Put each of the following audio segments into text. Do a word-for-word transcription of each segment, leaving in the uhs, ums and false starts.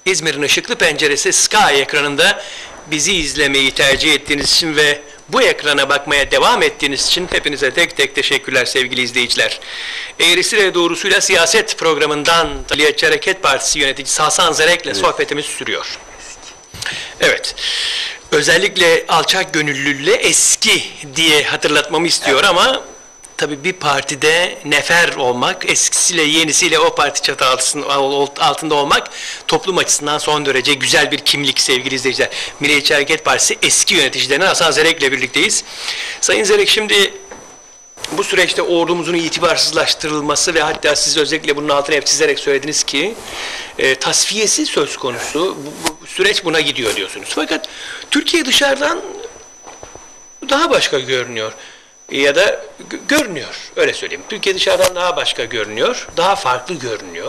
İzmir'in ışıklı penceresi Sky ekranında bizi izlemeyi tercih ettiğiniz için ve bu ekrana bakmaya devam ettiğiniz için hepinize tek tek teşekkürler sevgili izleyiciler. Eğrisiyle Doğrusuyla Siyaset programından Milliyetçi Hareket Partisi yöneticisi Hasan Zerek'le evet. sohbetimiz sürüyor. Evet. Özellikle alçak gönüllülüğe eski diye hatırlatmamı istiyor evet. ama tabii bir partide nefer olmak, eskisiyle yenisiyle o parti çatı altında olmak toplum açısından son derece güzel bir kimlik sevgili izleyiciler. Milliyetçi Hareket Partisi eski yöneticilerinden Hasan Zerek'le birlikteyiz. Sayın Zerek, şimdi bu süreçte ordumuzun itibarsızlaştırılması ve hatta siz özellikle bunun altına hep çizerek söylediniz ki e, tasfiyesi söz konusu. Bu, bu süreç buna gidiyor diyorsunuz. Fakat Türkiye dışarıdan daha başka görünüyor. Ya da görünüyor, öyle söyleyeyim. Türkiye dışarıdan daha başka görünüyor, daha farklı görünüyor.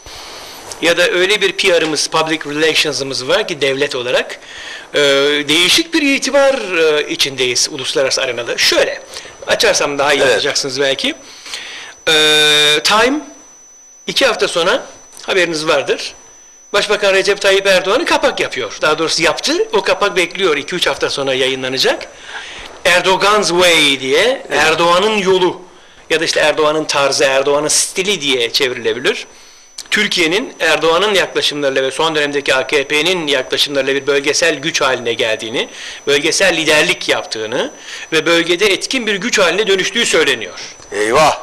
Ya da öyle bir P R'ımız, public relations'ımız var ki devlet olarak e, değişik bir itibar e, içindeyiz uluslararası arenada. Şöyle, açarsam daha iyi evet. anlayacaksınız belki. E, Time, iki hafta sonra haberiniz vardır. Başbakan Recep Tayyip Erdoğan'ı kapak yapıyor. Daha doğrusu yaptı, o kapak bekliyor. iki üç hafta sonra yayınlanacak. Erdogan's Way diye, Erdoğan'ın yolu ya da işte Erdoğan'ın tarzı, Erdoğan'ın stili diye çevrilebilir. Türkiye'nin Erdoğan'ın yaklaşımlarıyla ve son dönemdeki A K P'nin yaklaşımlarıyla bir bölgesel güç haline geldiğini, bölgesel liderlik yaptığını ve bölgede etkin bir güç haline dönüştüğü söyleniyor. Eyvah!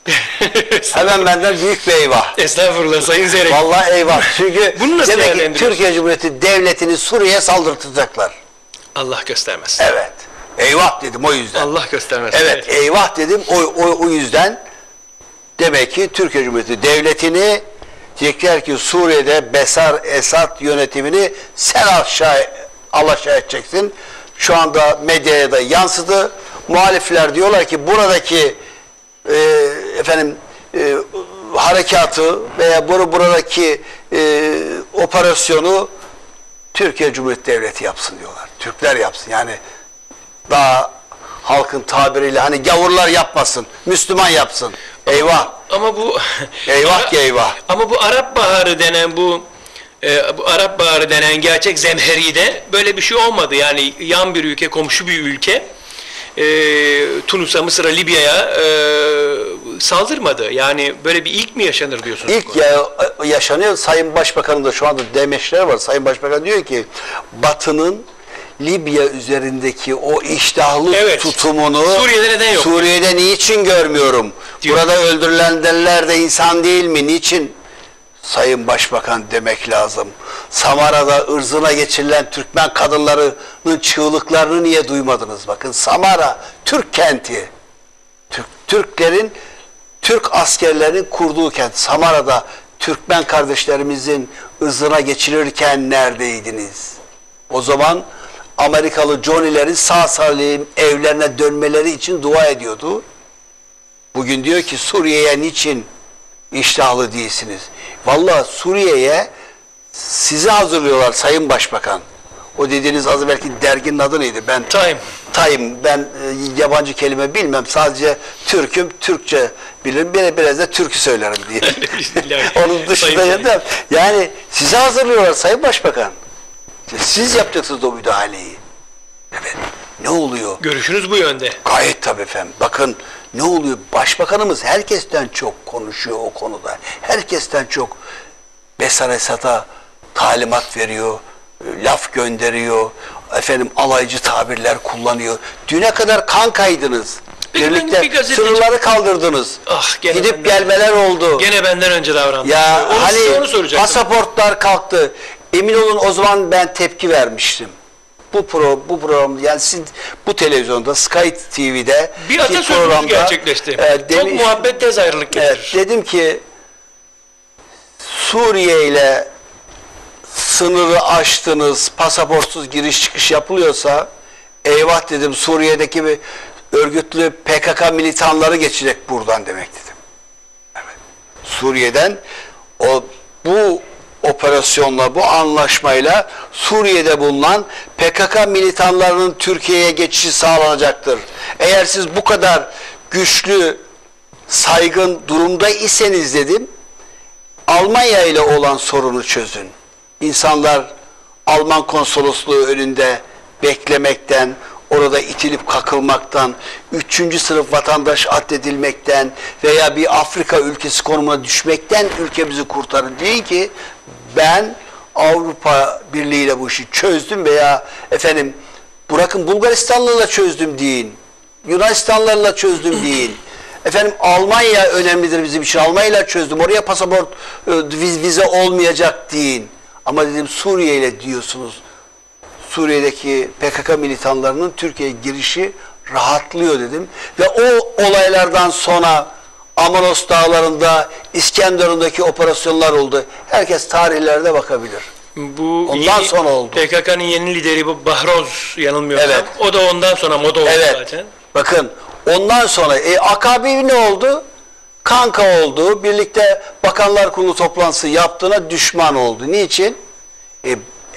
Hemen benden büyük bir eyvah. Estağfurullah Sayın Zerek. Vallahi eyvah. Çünkü demek ki Türkiye Cumhuriyeti Devleti'ni Suriye'ye saldırtacaklar. Allah göstermesin. Evet. Eyvah dedim o yüzden. Allah göstermesin. Evet, evet. Eyvah dedim o, o, o yüzden demek ki Türkiye Cumhuriyeti Devleti'ni diyecekler ki Suriye'de Beşar Esad yönetimini sen aşağı alaşağı edeceksin. Şu anda medyaya da yansıdı. Muhalifler diyorlar ki buradaki e, efendim e, harekatı veya bur buradaki e, operasyonu Türkiye Cumhuriyeti Devleti yapsın diyorlar. Türkler yapsın. Yani daha halkın tabiriyle hani gavurlar yapmasın, Müslüman yapsın. Eyvah. Ama, ama bu eyvah ki eyvah. Ama bu Arap Baharı denen bu e, bu Arap Baharı denen gerçek zemheride böyle bir şey olmadı. Yani yan bir ülke, komşu bir ülke e, Tunus'a, Mısır'a, Libya'ya e, saldırmadı. Yani böyle bir ilk mi yaşanır diyorsunuz? İlk ya, yaşanıyor. Sayın Başbakan'ın da şu anda demeçleri var. Sayın Başbakan diyor ki Batı'nın Libya üzerindeki o iştahlı evet. tutumunu Suriye'de neden yok? Suriye'de niçin görmüyorum? Diyor. Burada öldürülenler de insan değil mi? Niçin? Sayın Başbakan demek lazım. Samara'da ırzına geçirilen Türkmen kadınlarının çığlıklarını niye duymadınız? Bakın Samara Türk kenti. Türk, Türklerin Türk askerlerinin kurduğu kent. Samara'da Türkmen kardeşlerimizin ırzına geçirilirken neredeydiniz? O zaman Amerikalı Johnny'lerin sağ salim evlerine dönmeleri için dua ediyordu. Bugün diyor ki Suriye'ye niçin iştahlı değilsiniz? Vallahi Suriye'ye sizi hazırlıyorlar Sayın Başbakan. O dediğiniz az belki derginin adı neydi? Ben Time. Time. Ben e, yabancı kelime bilmem. Sadece Türk'üm, Türkçe bilirim. Bir, biraz da türkü söylerim diye. Onun dışında ya yani sizi hazırlıyorlar Sayın Başbakan. Siz yapacaksınız o müdahaleyi. Evet. Ne oluyor? Görüşünüz bu yönde. Gayet tabii efendim. Bakın ne oluyor? Başbakanımız herkesten çok konuşuyor o konuda. Herkesten çok Beşar Esad'a talimat veriyor, laf gönderiyor, efendim alaycı tabirler kullanıyor. Düne kadar kankaydınız. Birlikte gazeteci... sınırları kaldırdınız. Ah, gidip benden, gelmeler oldu. Gene benden önce davrandı. Ya onu, hani onu pasaportlar kalktı. Emin olun o zaman ben tepki vermiştim. Bu pro, bu program yani siz bu televizyonda Sky T V'de bir atasözümüz gerçekleşti. E, demiş, çok muhabbet tez ayrılık getirir. Evet, dedim ki Suriye ile sınırı aştınız, pasaportsuz giriş çıkış yapılıyorsa eyvah dedim Suriye'deki bir örgütlü P K K militanları geçecek buradan demek dedim. Evet. Suriye'den o bu operasyonla, bu anlaşmayla Suriye'de bulunan P K K militanlarının Türkiye'ye geçişi sağlanacaktır. Eğer siz bu kadar güçlü, saygın durumda iseniz dedim, Almanya ile olan sorunu çözün. insanlar Alman konsolosluğu önünde beklemekten, orada itilip kakılmaktan, üçüncü sınıf vatandaş addedilmekten veya bir Afrika ülkesi konumuna düşmekten ülkemizi kurtarın deyin ki ben Avrupa Birliği ile bu işi çözdüm veya efendim bırakın Bulgaristanlılarla çözdüm deyin, Yunanistanlılarla çözdüm deyin. Efendim Almanya önemlidir bizim için, Almanya'yla çözdüm, oraya pasaport viz, vize olmayacak deyin. Ama dedim Suriye ile diyorsunuz. Suriye'deki P K K militanlarının Türkiye'ye girişi rahatlıyor dedim. Ve o olaylardan sonra Amanos dağlarında, İskenderun'daki operasyonlar oldu. Herkes tarihlerde bakabilir. Bu ondan sonra oldu. P K K'nın yeni lideri bu Bahroz yanılmıyorsam. Evet. O da ondan sonra moda oldu evet. zaten. Bakın ondan sonra e, A K B ne oldu? Kanka oldu. Birlikte Bakanlar Kurulu toplantısı yaptığına düşman oldu. Niçin? E,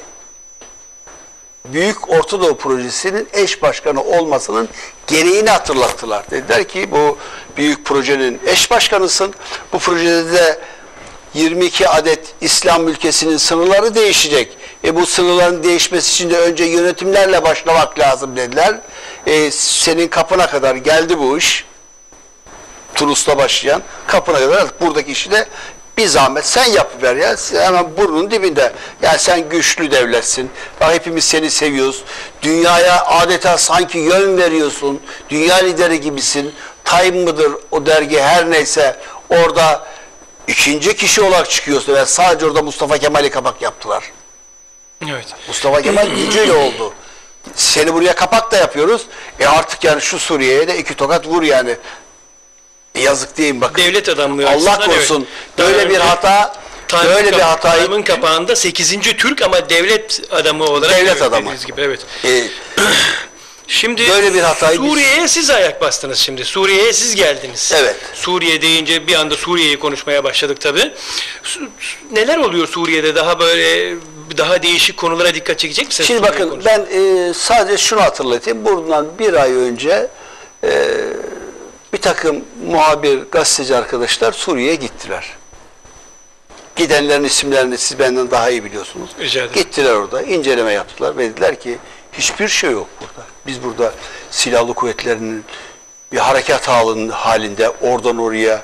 Büyük Orta Doğu Projesi'nin eş başkanı olmasının gereğini hatırlattılar. Dediler ki bu büyük projenin eş başkanısın. Bu projede de yirmi iki adet İslam ülkesinin sınırları değişecek. E bu sınırların değişmesi için de önce yönetimlerle başlamak lazım dediler. E, senin kapına kadar geldi bu iş. Tunus'ta başlayan kapına kadar buradaki işi de bir zahmet sen yapıver ya. Hemen burnunun dibinde. Yani sen güçlü devletsin. Bak hepimiz seni seviyoruz. Dünyaya adeta sanki yön veriyorsun. Dünya lideri gibisin. Time mıdır o dergi her neyse orada ikinci kişi olarak çıkıyorsun. Ve sadece orada Mustafa Kemal'i kapak yaptılar. Evet. Mustafa Kemal gücüyle oldu. Seni buraya kapak da yapıyoruz. E artık yani şu Suriye'ye de iki tokat vur yani. E yazık diyeyim bakın. Devlet adamlığı Allah korusun. Evet. Böyle bir hata Time böyle bir hatayı Time'ın kapağında sekizinci Türk ama devlet adamı olarak devlet evet, adamı. Gibi, evet. E, Şimdi böyle bir hatayı Suriye'ye siz ayak bastınız şimdi. Suriye'ye siz geldiniz. Evet. Suriye deyince bir anda Suriye'yi konuşmaya başladık tabii. Neler oluyor Suriye'de daha böyle daha değişik konulara dikkat çekecek misiniz? Şimdi Suriye bakın konusunda? ben e, sadece şunu hatırlatayım. Buradan bir ay önce e, bir takım muhabir, gazeteci arkadaşlar Suriye'ye gittiler. Gidenlerin isimlerini siz benden daha iyi biliyorsunuz. Rica ederim. Gittiler orada, inceleme yaptılar ve dediler ki hiçbir şey yok burada. Biz burada silahlı kuvvetlerinin bir harekat halinde oradan oraya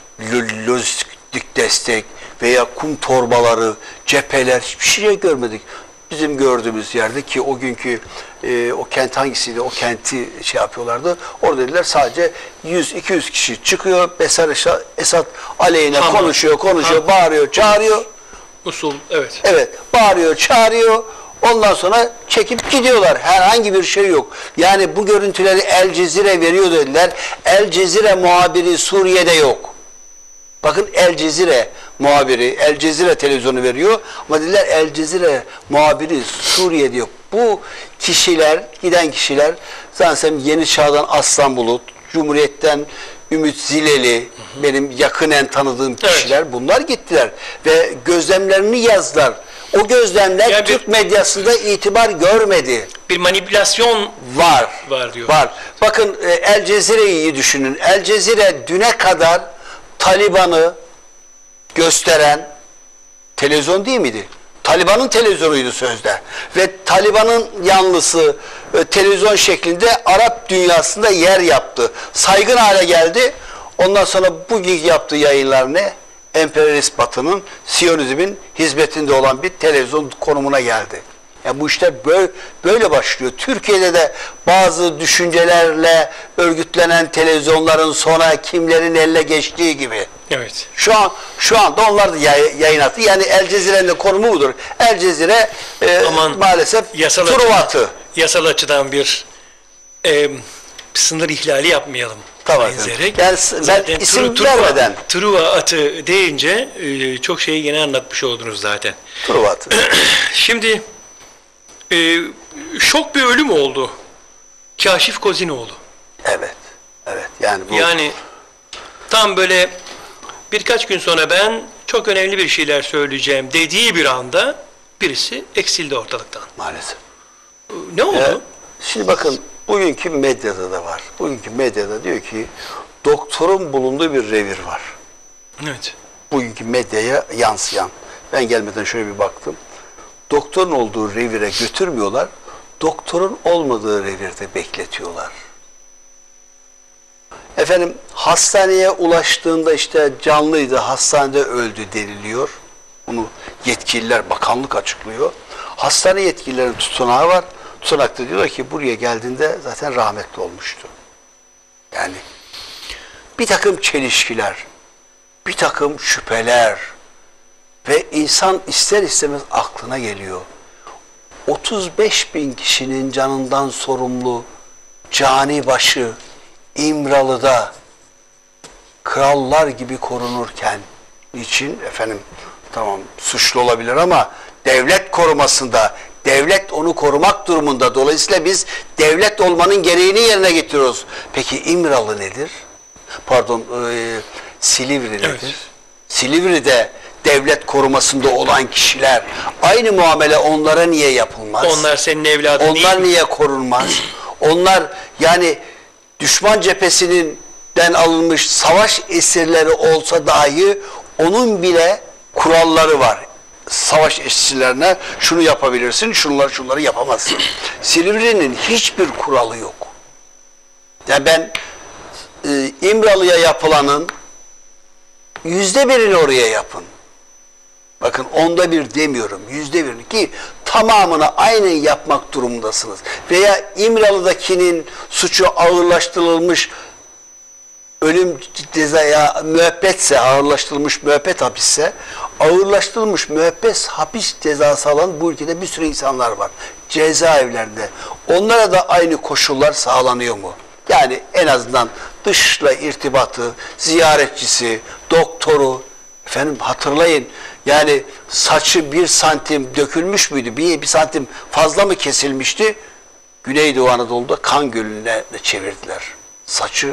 lojistik destek veya kum torbaları, cepheler hiçbir şey görmedik. Bizim gördüğümüz yerde ki o günkü e, o kent hangisiydi, o kenti şey yapıyorlardı. Orada dediler sadece yüz iki yüz kişi çıkıyor. Beşar Esad aleyhine Tamam. konuşuyor, konuşuyor, Tamam. bağırıyor, çağırıyor. Usul, evet. Evet, bağırıyor, çağırıyor. Ondan sonra çekip gidiyorlar. Herhangi bir şey yok. Yani bu görüntüleri El Cezire veriyor dediler. El Cezire muhabiri Suriye'de yok. Bakın El Cezire muhabiri, El Cezire televizyonu veriyor. Ama dediler El Cezire muhabiri Suriye'de yok. Bu kişiler, giden kişiler zaten Yeni Çağ'dan Aslan Bulut, Cumhuriyet'ten Ümit Zileli, hı hı. benim yakinen tanıdığım kişiler evet. bunlar gittiler. Ve gözlemlerini yazdılar. O gözlemler yani Türk bir, medyasında itibar görmedi. Bir manipülasyon var. Var diyor. Var. Bakın El Cezire'yi düşünün. El Cezire düne kadar Taliban'ı gösteren televizyon değil miydi? Taliban'ın televizyonuydu sözde. Ve Taliban'ın yanlısı e, televizyon şeklinde Arap dünyasında yer yaptı. Saygın hale geldi. Ondan sonra bugün yaptığı yayınlar ne? Emperyalist Batı'nın, Siyonizmin hizmetinde olan bir televizyon konumuna geldi. Yani bu işler böyle, böyle başlıyor. Türkiye'de de bazı düşüncelerle örgütlenen televizyonların sonra kimlerin eline geçtiği gibi. Evet. Şu an şu anda onlar da yay, yayın attı. Yani El Cezire'nin de konumu budur. El Cezire e, Aman, maalesef yasal Truvat'ı. Açıdan, yasal açıdan bir e, sınır ihlali yapmayalım. Tamam. Yani ben isim Tru, vermeden. Truva atı deyince e, çok şeyi yine anlatmış oldunuz zaten. Truvat'ı. Şimdi e, şok bir ölüm oldu. Kaşif Kozinoğlu. Evet. Evet. Yani bu. Yani tam böyle birkaç gün sonra ben çok önemli bir şeyler söyleyeceğim dediği bir anda birisi eksildi ortalıktan. Maalesef. Ne oldu? Ya, şimdi bakın bugünkü medyada da var. Bugünkü medyada diyor ki doktorun bulunduğu bir revir var. Evet. Bugünkü medyaya yansıyan. Ben gelmeden şöyle bir baktım. doktorun olduğu revire götürmüyorlar. Doktorun olmadığı revirde bekletiyorlar. Efendim hastaneye ulaştığında işte canlıydı, hastanede öldü deniliyor. Bunu yetkililer, bakanlık açıklıyor. Hastane yetkililerinin tutanağı var. Tutanakta diyorlar ki buraya geldiğinde zaten rahmetli olmuştu. Yani bir takım çelişkiler, bir takım şüpheler ve insan ister istemez aklına geliyor. otuz beş bin kişinin canından sorumlu cani başı İmralı'da krallar gibi korunurken niçin efendim tamam suçlu olabilir ama devlet korumasında, devlet onu korumak durumunda. Dolayısıyla biz devlet olmanın gereğini yerine getiriyoruz. Peki İmralı nedir? Pardon, e, Silivri nedir? Evet. Silivri'de devlet korumasında olan kişiler aynı muamele onlara niye yapılmaz? Onlar senin evladın Onlar değil mi? Onlar niye korunmaz? Onlar yani düşman cephesinden alınmış savaş esirleri olsa dahi onun bile kuralları var. Savaş esirlerine şunu yapabilirsin, şunları şunları yapamazsın. Silivri'nin hiçbir kuralı yok. Yani ben e, İmralı'ya yapılanın yüzde birini oraya yapın. Bakın onda bir demiyorum, yüzde birini ki tamamını aynen yapmak durumundasınız. Veya İmralı'dakinin suçu ağırlaştırılmış ölüm cezaya müebbetse, ağırlaştırılmış müebbet hapisse, ağırlaştırılmış müebbet hapis cezası alan bu ülkede bir sürü insanlar var. Cezaevlerinde. Onlara da aynı koşullar sağlanıyor mu? Yani en azından dışla irtibatı, ziyaretçisi, doktoru, efendim hatırlayın, yani saçı bir santim dökülmüş müydü? Bir, bir santim fazla mı kesilmişti? Güneydoğu Anadolu'da kan gölüne çevirdiler. Saçı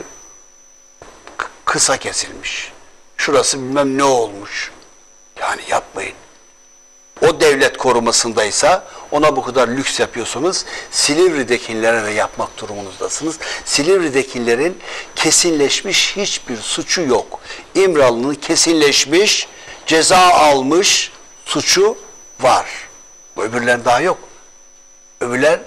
kısa kesilmiş. Şurası bilmem ne olmuş. Yani yapmayın. O devlet korumasındaysa ona bu kadar lüks yapıyorsunuz. Silivri'dekilere de yapmak durumundansınız. Silivri'dekilerin kesinleşmiş hiçbir suçu yok. İmralı'nın kesinleşmiş, ceza almış suçu var. Bu öbürler daha yok. Öbürler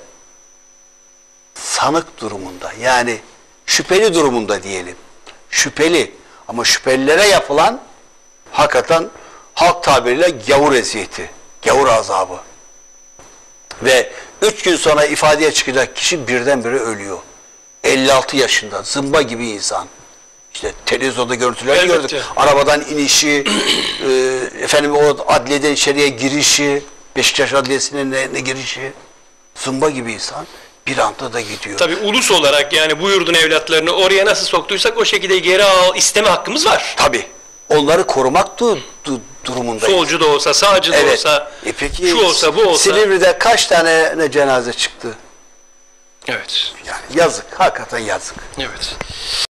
sanık durumunda. Yani şüpheli durumunda diyelim. Şüpheli. Ama şüphelilere yapılan hakikaten halk tabiriyle gavur eziyeti, gavur azabı. Ve üç gün sonra ifadeye çıkacak kişi birdenbire ölüyor. elli altı yaşında, zımba gibi insan. İşte televizyonda görüntüler gördük. Arabadan inişi, e, efendim o adliyeden içeriye girişi, Beşiktaş Adliyesi'ne ne, ne girişi, zımba gibi insan. Bir anda da gidiyor. Tabii ulus olarak yani bu yurdun evlatlarını oraya nasıl soktuysak o şekilde geri al isteme hakkımız var. Tabii. Onları korumak du, du, durumundayız. Solcu da olsa, sağcı da evet. olsa, e peki, şu olsa, bu olsa. Silivri'de kaç tane ne cenaze çıktı? Evet. Yani yazık, hakikaten yazık. Evet.